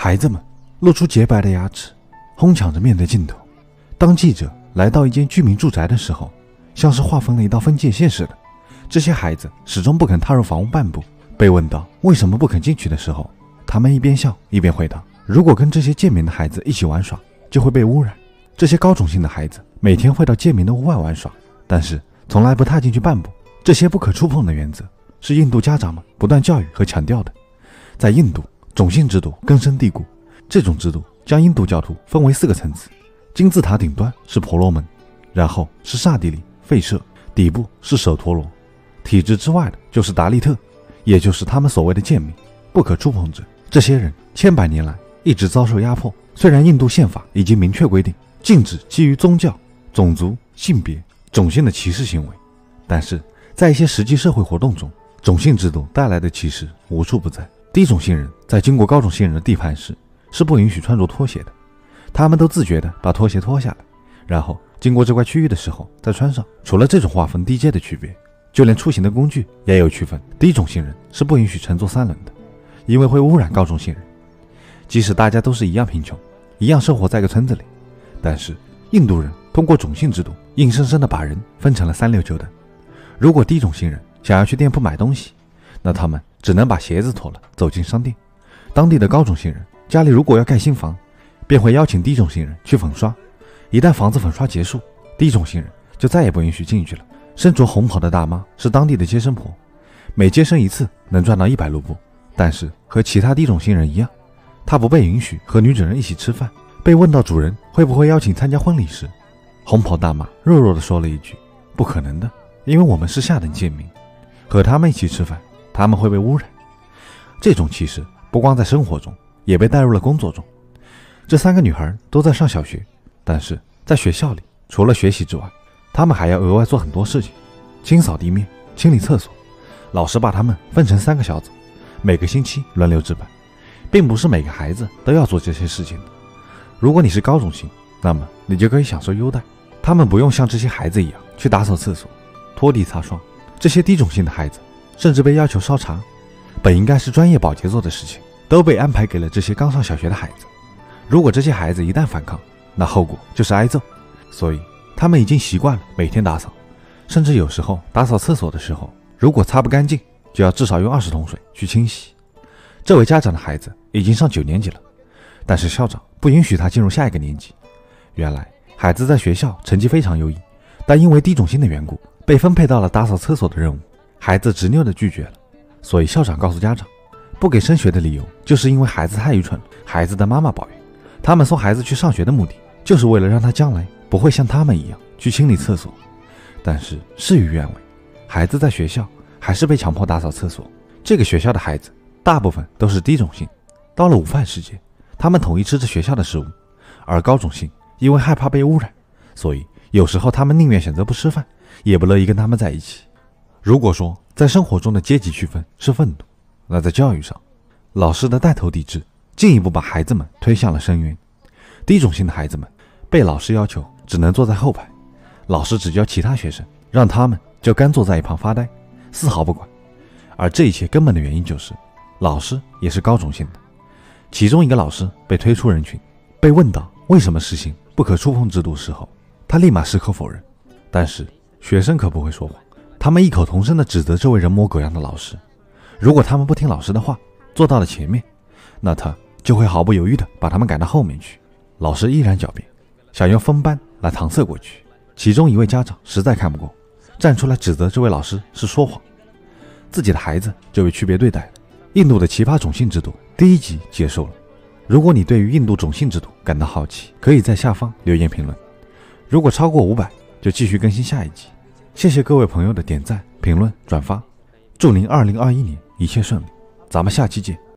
孩子们露出洁白的牙齿，哄抢着面对镜头。当记者来到一间居民住宅的时候，像是划分了一道分界线似的，这些孩子始终不肯踏入房屋半步。被问到为什么不肯进去的时候，他们一边笑一边回答：如果跟这些贱民的孩子一起玩耍，就会被污染。这些高种姓的孩子每天会到贱民的屋外玩耍，但是从来不踏进去半步。这些不可触碰的原则是印度家长们不断教育和强调的。在印度，种姓制度根深蒂固，这种制度将印度教徒分为4个层次。金字塔顶端是婆罗门，然后是刹帝利、吠舍，底部是首陀罗，体制之外的就是达利特，也就是他们所谓的贱民，不可触碰者。这些人千百年来一直遭受压迫。虽然印度宪法已经明确规定禁止基于宗教、种族、性别、种姓的歧视行为，但是在一些实际社会活动中，种姓制度带来的歧视无处不在。低种姓人在经过高种姓人的地盘时是不允许穿着拖鞋的，他们都自觉地把拖鞋脱下来，然后经过这块区域的时候再穿上。除了这种划分低阶的区别，就连出行的工具也有区分。低种姓人是不允许乘坐3轮的，因为会污染高种姓人。即使大家都是一样贫穷，一样生活在一个村子里，但是印度人通过种姓制度硬生生地把人分成了3、6、9等。如果低种姓人想要去店铺买东西，那他们只能把鞋子脱了走进商店。当地的高种姓人家里如果要盖新房，便会邀请低种姓人去粉刷。一旦房子粉刷结束，低种姓人就再也不允许进去了。身着红袍的大妈是当地的接生婆，每接生一次能赚到100卢布，但是和其他低种姓人一样，她不被允许和女主人一起吃饭。被问到主人会不会邀请参加婚礼时，红袍大妈弱弱地说了一句：不可能的，因为我们是下等贱民，和他们一起吃饭，他们会被污染。这种歧视不光在生活中，也被带入了工作中。这3个女孩都在上小学，但是在学校里除了学习之外，她们还要额外做很多事情，清扫地面、清理厕所。老师把她们分成3个小组，每个星期轮流值班，并不是每个孩子都要做这些事情的。如果你是高种姓，那么你就可以享受优待，他们不用像这些孩子一样去打扫厕所、拖地擦窗。这些低种姓的孩子甚至被要求烧茶，本应该是专业保洁做的事情，都被安排给了这些刚上小学的孩子。如果这些孩子一旦反抗，那后果就是挨揍。所以他们已经习惯了每天打扫，甚至有时候打扫厕所的时候，如果擦不干净，就要至少用20桶水去清洗。这位家长的孩子已经上9年级了，但是校长不允许他进入下一个年级。原来孩子在学校成绩非常优异，但因为低种姓的缘故，被分配到了打扫厕所的任务。孩子执拗地拒绝了，所以校长告诉家长，不给升学的理由就是因为孩子太愚蠢了。孩子的妈妈抱怨，他们送孩子去上学的目的就是为了让他将来不会像他们一样去清理厕所。但是事与愿违，孩子在学校还是被强迫打扫厕所。这个学校的孩子大部分都是低种姓，到了午饭时间，他们统一吃着学校的食物，而高种姓因为害怕被污染，所以有时候他们宁愿选择不吃饭，也不乐意跟他们在一起。如果说在生活中的阶级区分是愤怒，那在教育上，老师的带头抵制进一步把孩子们推向了深渊。低种姓的孩子们被老师要求只能坐在后排，老师只教其他学生，让他们就干坐在一旁发呆，丝毫不管。而这一切根本的原因就是老师也是高种姓的。其中一个老师被推出人群，被问到为什么实行不可触碰制度时候，他立马矢口否认。但是学生可不会说谎，他们异口同声地指责这位人模狗样的老师。如果他们不听老师的话，坐到了前面，那他就会毫不犹豫地把他们赶到后面去。老师依然狡辩，想用分班来搪塞过去。其中一位家长实在看不过，站出来指责这位老师是说谎，自己的孩子就被区别对待了。印度的奇葩种姓制度第1集结束了。如果你对于印度种姓制度感到好奇，可以在下方留言评论。如果超过500，就继续更新下一集。谢谢各位朋友的点赞、评论、转发，祝您2021年一切顺利，咱们下期见。